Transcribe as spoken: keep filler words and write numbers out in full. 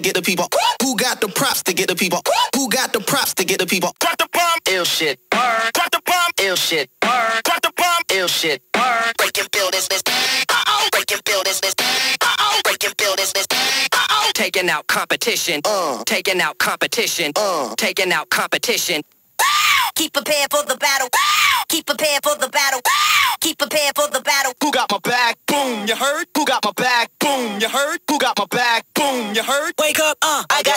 get the people? Who got the props to get the people? Who got the props to get the people? Drop the bomb, ill shit. Burn. Drop the bomb, ill shit. Burn. Drop the bomb, ill shit. Burn. Break and build this, this. Uh-oh. Break and build this, this. Uh-oh. Break and build this, this. Uh-oh. Taking out competition. Uh. Taking out competition. Uh. Taking out competition. Keep prepared for the battle. Keep prepared for the battle. Keep prepared for the battle. Who got my back? Boom, you heard? Who got my back? Boom, you heard? Who got my back? Boom, you heard? Wake up, uh, I got